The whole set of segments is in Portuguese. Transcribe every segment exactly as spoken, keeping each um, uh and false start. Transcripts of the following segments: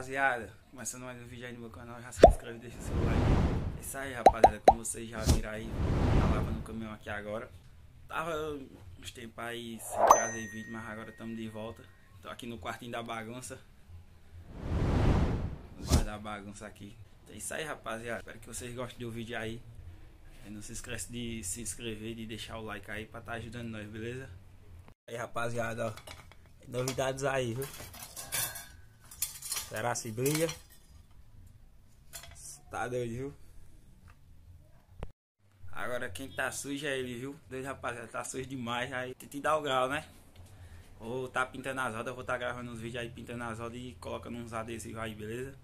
rapaziada, começando mais um vídeo aí no meu canal, já se inscreve, deixa o seu like. É isso aí, rapaziada, como vocês já viram aí, tá lavando o caminhão aqui agora. Tava uns tempos aí sem trazer vídeo, mas agora estamos de volta. Tô aqui no quartinho da bagunça. No bar da bagunça aqui. É isso aí, rapaziada, espero que vocês gostem do vídeo aí. Não se esquece de se inscrever, de deixar o like aí pra tá ajudando nós, beleza? Aí, rapaziada, ó, novidades aí, viu? Será se brilha? Tá doido, viu? Agora quem tá sujo é ele, viu? Dois, rapaziada, tá sujo demais. Aí tem que dar o grau, né? Vou tá pintando as rodas, vou tá gravando uns vídeos aí pintando as rodas e colocando uns adesivos aí, beleza?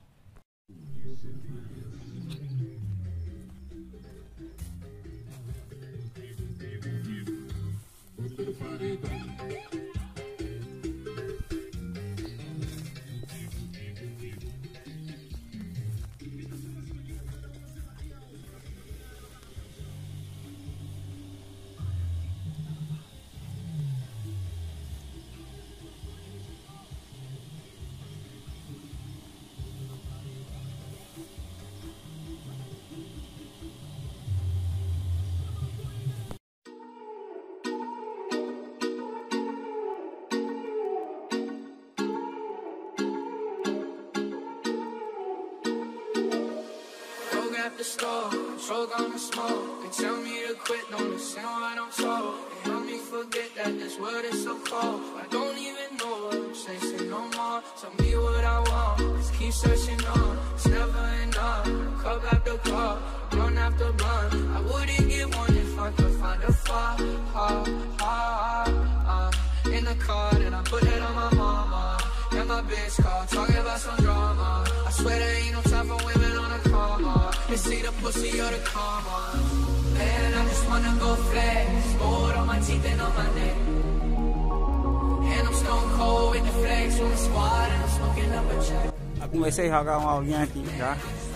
The store, control gonna smoke. They tell me to quit, don't listen what I'm told. They help me forget that this world is so cold. I don't even know what I'm chasing no more. Tell me what I want, just keep searching on. It's never enough, cup after cup, blunt after blunt. I wouldn't get one if I could find a far, ha, ha, ha, uh, in the car, and I put it on my mama. And my bitch call, talking about some drama. I swear there ain't no time for women on a comma. They see the pussy or the karma. Man, I just wanna go flex. Gold on my teeth and on my neck. And I'm stone cold with the flex on the squad and I'm smoking up a check. Já comecei a jogar uma aulinha aqui já.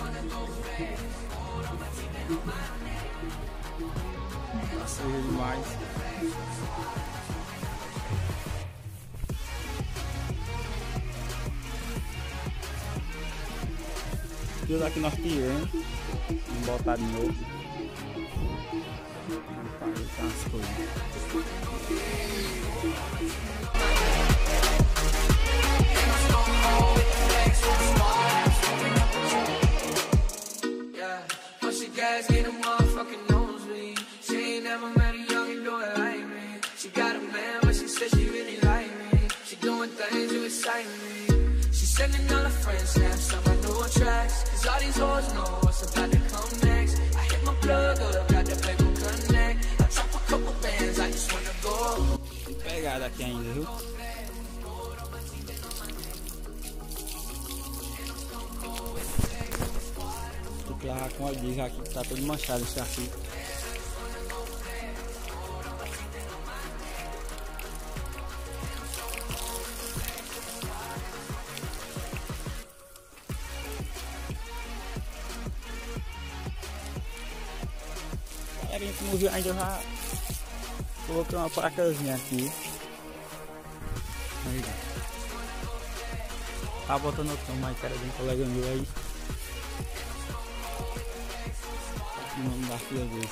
Tá sujo demais. Tudo aqui nós tiramos. Vamos botar de novo. Vamos fazer as coisas. Yeah, but she gas get a motherfucking nosebleed. She ain't never met a youngin' do it like me. She got a man, but she said she really like me. She doing things to excite me. She sending all her friends snaps on my new tracks. Cause all these hoes know what's about to come next. I hit my plug up, got the paper connect. I drop a couple bands, I just wanna go. Tem pegada aqui ainda, viu? Tem que lavar com óleo diesel aqui, que tá todo manchado esse aqui. A gente não viu ainda, eu já coloquei uma placazinha aqui. Aí, tá botando o tom, mas era de um colega meu aí. Tá o nome da filha dele.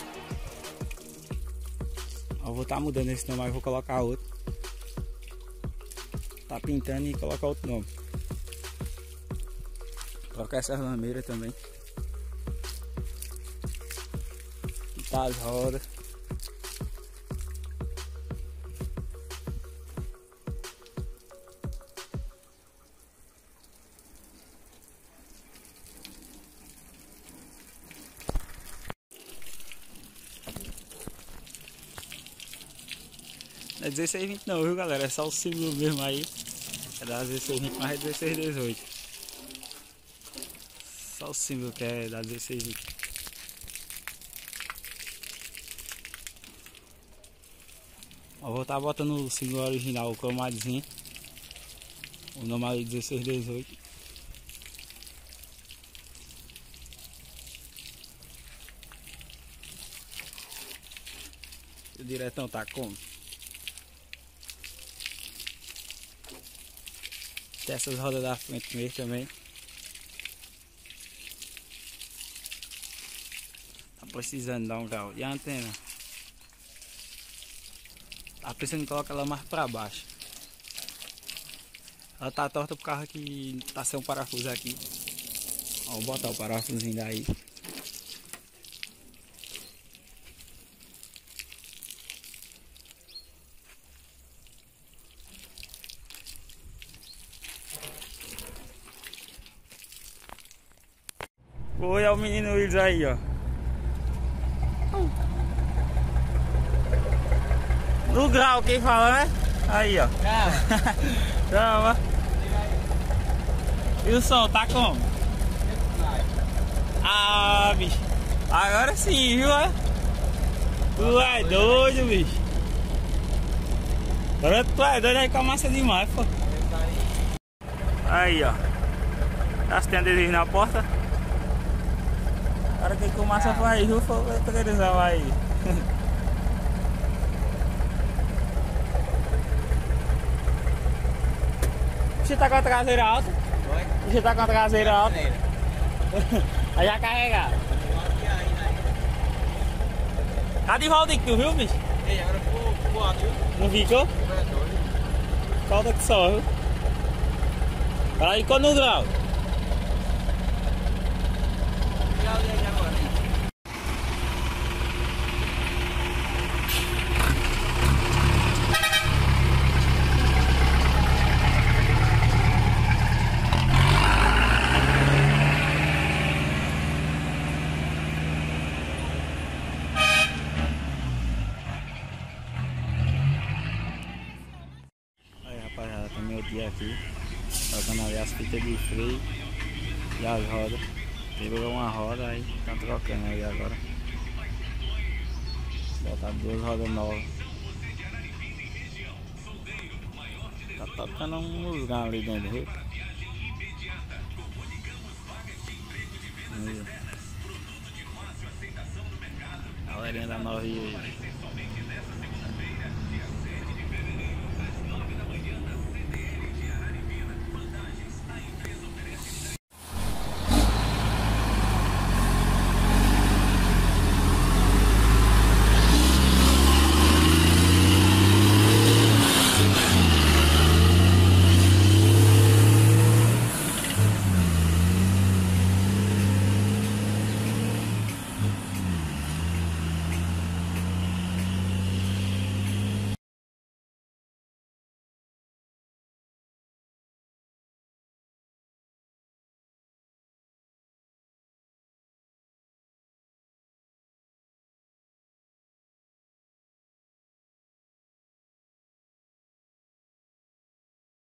Eu vou estar tá mudando esse nome, aí vou colocar outro. Tá pintando e colocar outro nome. Colocar essa lameira também. Tá as rodas. Não é dezesseis vinte não, viu, galera? É só o símbolo mesmo aí. É da dezesseis vinte, mas é dezesseis dezoito. Só o símbolo que é da dezesseis vinte. Eu vou estar botando o símbolo original, o cromadozinho. O nome ali dezesseis dezoito. O diretão tá como? Tem essas rodas da frente mesmo também. precisando dar um grau. E a antena? Tá precisando colocar ela mais pra baixo. Ela tá torta pro carro que tá sem um parafuso aqui. Ó, vou botar o parafusinho daí. Oi, é o menino Willis aí, ó. No grau, quem fala, né? Aí, ó. Calma. E o som, tá como? Ah, bicho. Agora sim, viu? Tu é doido, bicho. Agora tu é doido aí com a massa demais, pô. Aí, ó. Já se tem adesivo na porta. Agora que começa por aí, viu? Foi autorizar aí. Você tá com a traseira alta? Oi? Você tá com a traseira alta? Aí já carregar. Tá de volta aqui, tu viu, bicho? Ei, agora ficou voado, viu? Não ficou? Falta que só, viu? Ela ficou no grau. Rapaziada, tem meu dia aqui trocando ali as fitas de freio e as rodas. Quebrou uma roda aí, tá trocando aí agora. Botar duas rodas novas. Tá tocando um musgão ali dentro, viu? Aí. Galerinha da Nova aí.